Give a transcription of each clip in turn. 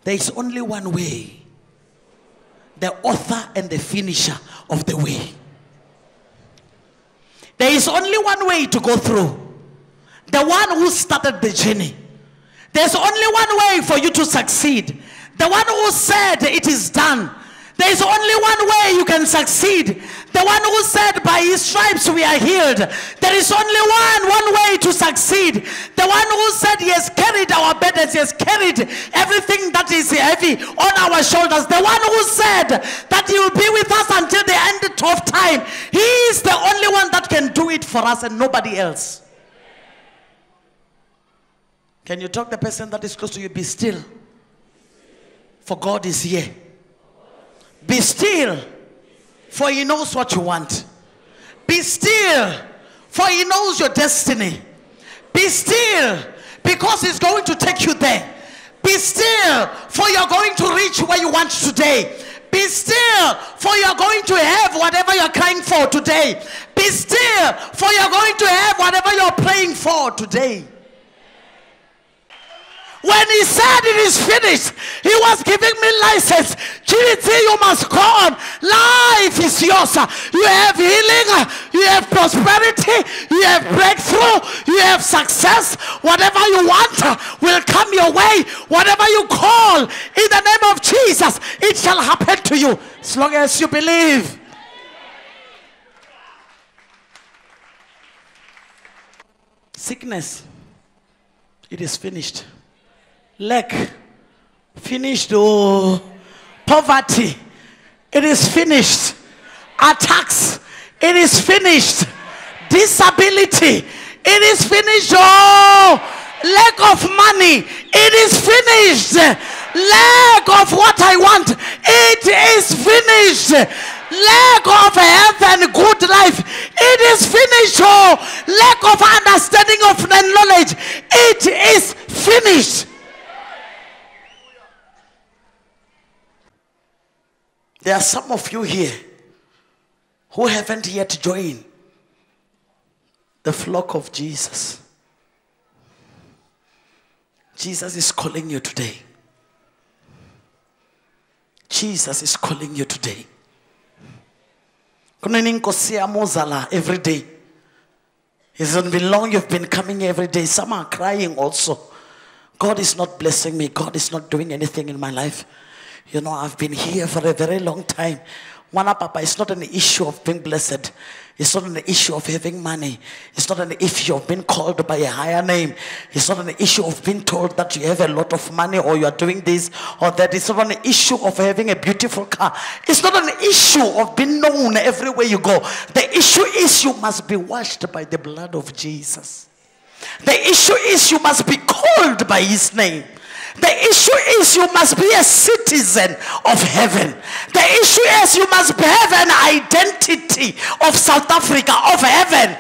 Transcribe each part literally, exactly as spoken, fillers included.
There is only one way. The author and the finisher of the way. There is only one way to go through. The one who started the journey. There's only one way for you to succeed. The one who said it is done. There is only one way you can succeed. The one who said by his stripes we are healed. There is only one, one way to succeed. The one who said he has carried our burdens, he has carried everything that is heavy on our shoulders. The one who said that he will be with us until the end of time. He is the only one that can do it for us and nobody else. Can you talk to the person that is close to you? Be still. For God is here. Be still. For he knows what you want. Be still. For he knows your destiny. Be still. Because he's going to take you there. Be still. For you're going to reach where you want today. Be still. For you're going to have whatever you're crying for today. Be still. For you're going to have whatever you're praying for today. When he said it is finished, he was giving me license. G D T, you must go on. Life is yours. You have healing, you have prosperity, you have breakthrough, you have success. Whatever you want will come your way. Whatever you call in the name of Jesus, it shall happen to you as long as you believe. Sickness, it is finished. Lack, finished. Oh, poverty, it is finished. Attacks, it is finished. Disability, it is finished. Oh, lack of money, it is finished. Lack of what I want, it is finished. Lack of health and good life, it is finished. Oh, lack of understanding of knowledge, it is finished. There are some of you here who haven't yet joined the flock of Jesus. Jesus is calling you today. Jesus is calling you today. Every day. It hasn't been long you've been coming every day. Some are crying also. God is not blessing me. God is not doing anything in my life. You know, I've been here for a very long time. Wana Papa, it's not an issue of being blessed. It's not an issue of having money. It's not an issue of being called by a higher name. It's not an issue of being told that you have a lot of money or you are doing this or that. It's not an issue of having a beautiful car. It's not an issue of being known everywhere you go. The issue is you must be washed by the blood of Jesus. The issue is you must be called by his name. The issue is you must be a citizen of heaven. The issue is you must have an identity of South Africa, of heaven.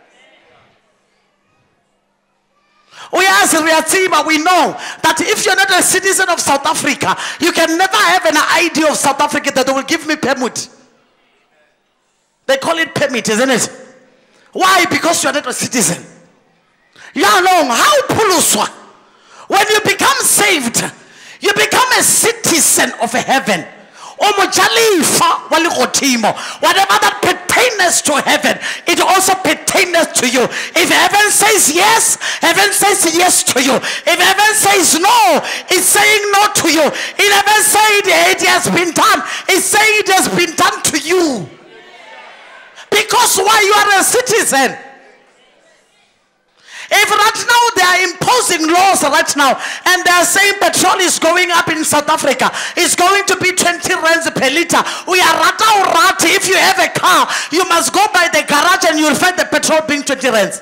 We as Riatima, we know that if you're not a citizen of South Africa, you can never have an idea of South Africa that they will give me permit. They call it permit, isn't it? Why? Because you're not a citizen. Yeah, long. How puluswa? When you become saved, you become a citizen of heaven. Whatever that pertains to heaven, it also pertains to you. If heaven says yes, heaven says yes to you. If heaven says no, it's saying no to you. If heaven says it has been done, it's saying it has been done to you. Because why? You are a citizen. If right now they are imposing laws right now and they are saying petrol is going up in South Africa, it's going to be twenty rands per liter. We are rata or rata. If you have a car, you must go by the garage and you'll find the petrol being twenty rands.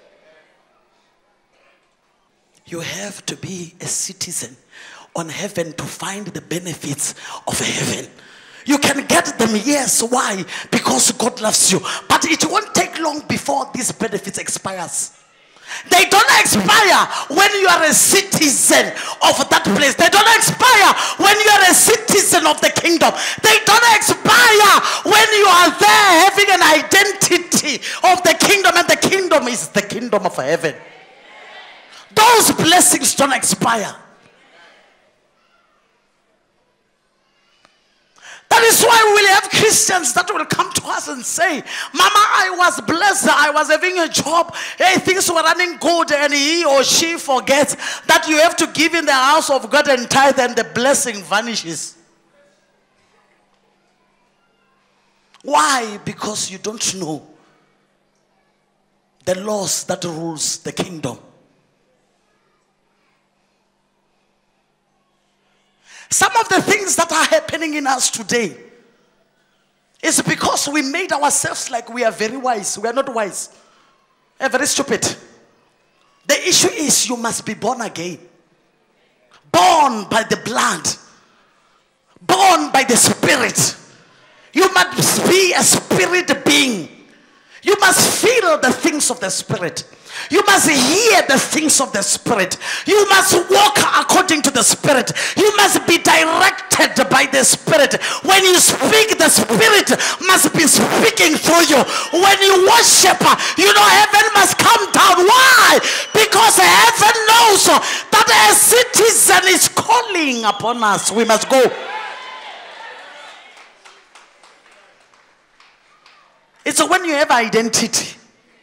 You have to be a citizen on heaven to find the benefits of heaven. You can get them, yes. Why? Because God loves you. But it won't take long before these benefits expires. They don't expire when you are a citizen of that place. They don't expire when you are a citizen of the kingdom. They don't expire when you are there having an identity of the kingdom, and the kingdom is the kingdom of heaven. Those blessings don't expire. That is why we will have Christians that will come to us and say, Mama, I was blessed. I was having a job. Hey, things were running good. And he or she forgets that you have to give in the house of God and tithe, and the blessing vanishes. Why? Because you don't know the laws that rules the kingdom. Some of the things that are happening in us today is because we made ourselves like we are very wise. We are not wise. We are very stupid. The issue is you must be born again. Born by the blood. Born by the Spirit. You must be a spirit being. You must feel the things of the Spirit. You must hear the things of the Spirit. You must walk according to the Spirit. You must be directed by the Spirit. When you speak, the Spirit must be speaking through you. When you worship, you know heaven must come down. Why? Because heaven knows that a citizen is calling upon us. We must go. It's when you have identity.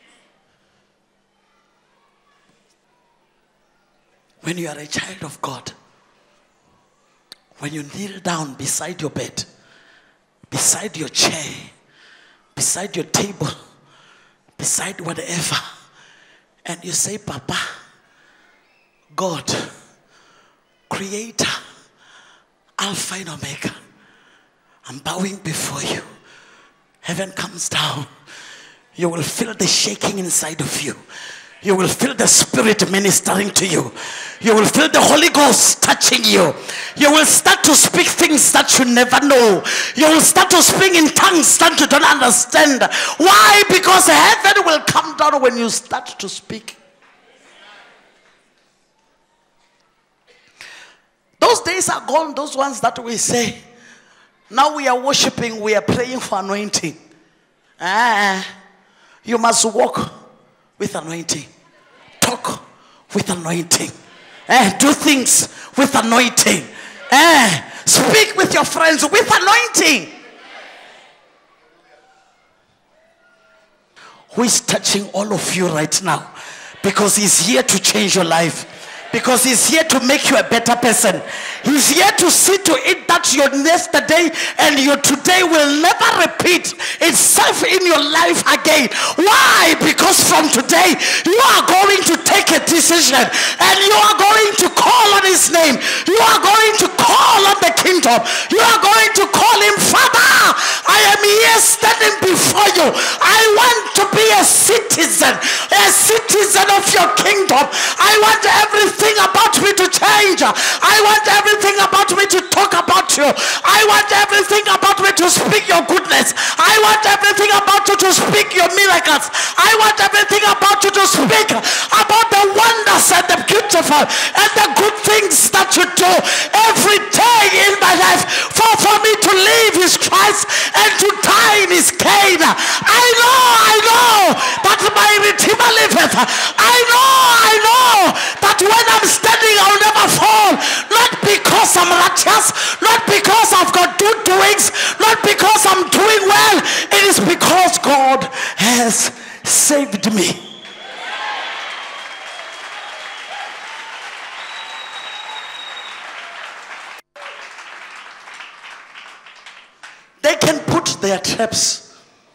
When you are a child of God, when you kneel down beside your bed, beside your chair, beside your table, beside whatever, and you say, Papa, God, Creator, Alpha and Omega, I'm bowing before you. Heaven comes down. You will feel the shaking inside of you. You will feel the Spirit ministering to you. You will feel the Holy Ghost touching you. You will start to speak things that you never know. You will start to speak in tongues that you don't understand. Why? Because heaven will come down when you start to speak. Those days are gone, those ones that we say, now we are worshiping, we are praying for anointing. Ah, you must walk with anointing. Talk with anointing. Eh, do things with anointing. Eh, speak with your friends with anointing. Who is touching all of you right now? Because he's here to change your life. Because he's here to make you a better person. He's here to see to it that your yesterday and your today will never repeat itself in your life again. Why? Because from today you are going to take a decision and you are going to call on his name. You are going to call on the kingdom. You are going to call him Father. I am here standing before you. I want to be a citizen, a citizen of your kingdom. I want everything about me to change. I want everything about me to talk about you. I want everything about me to speak your goodness. I want everything about you to speak your miracles. I want everything about you to speak about the wonders and the beautiful and the good things that you do every day in my life. For, for me to live is Christ and to die is gain. I know, I know that my Redeemer liveth. I know, I know that when I'm standing, I'll never fall. Not because I'm righteous, not because I've got good doings, not because I'm doing well. It is because God has saved me. They can put their traps.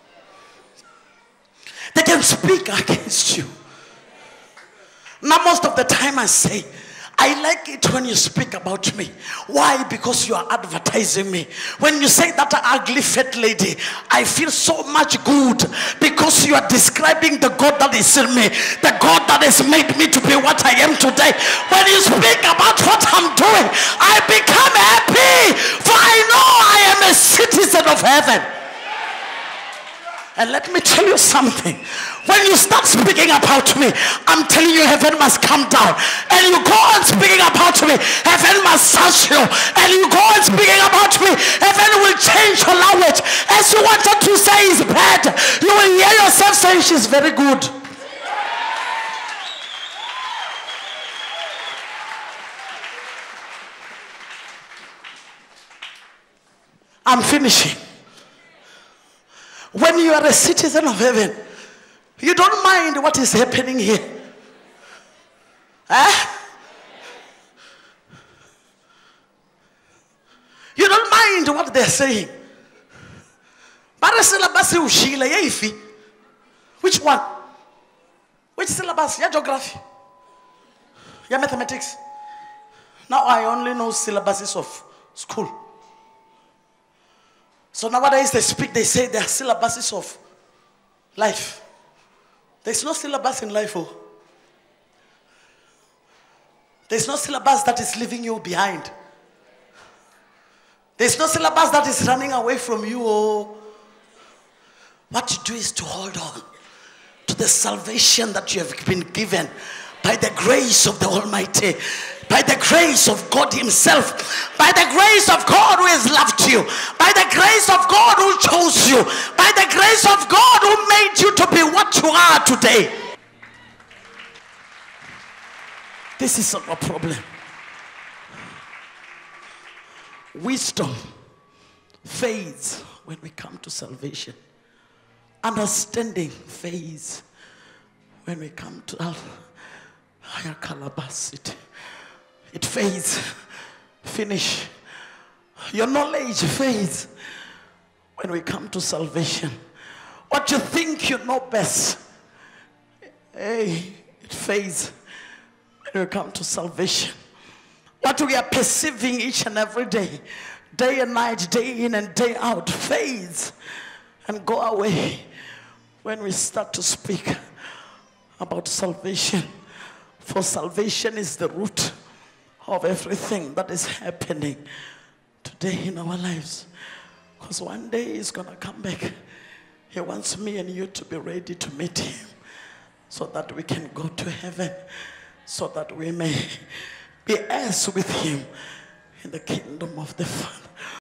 They can speak against you. Now most of the time I say, I like it when you speak about me. Why? Because you are advertising me. When you say that ugly fat lady, I feel so much good because you are describing the God that is in me, the God that has made me to be what I am today. When you speak about what I'm doing, I become happy, for I know I am a citizen of heaven. And let me tell you something. When you start speaking about me, I'm telling you, heaven must come down. And you go on speaking about me, heaven must touch you. And you go on speaking about me, heaven will change your language. As you wanted to say is bad, you will hear yourself saying she's very good. I'm finishing. When you are a citizen of heaven, you don't mind what is happening here. Eh? You don't mind what they're saying. Which one? Which syllabus? Your geography? Your mathematics? Now I only know syllabuses of school. So nowadays they speak, they say there are syllabuses of life. There's no syllabus in life. Oh. There's no syllabus that is leaving you behind. There's no syllabus that is running away from you. Oh. What you do is to hold on to the salvation that you have been given by the grace of the Almighty, by the grace of God Himself, by the grace of God who has loved you, by the grace of God who chose you, by the grace of God who made you to be what you are today. This is not a problem. Wisdom fades when we come to salvation. Understanding fades when we come to our higher calabasity. It fades. Finish. Your knowledge fades when we come to salvation. What you think you know best, hey, it fades when we come to salvation. What we are perceiving each and every day, day and night, day in and day out, fades and go away when we start to speak about salvation. For salvation is the root of everything that is happening today in our lives. Because one day He's going to come back. He wants me and you to be ready to meet Him so that we can go to heaven, so that we may be heirs with Him in the kingdom of the Father.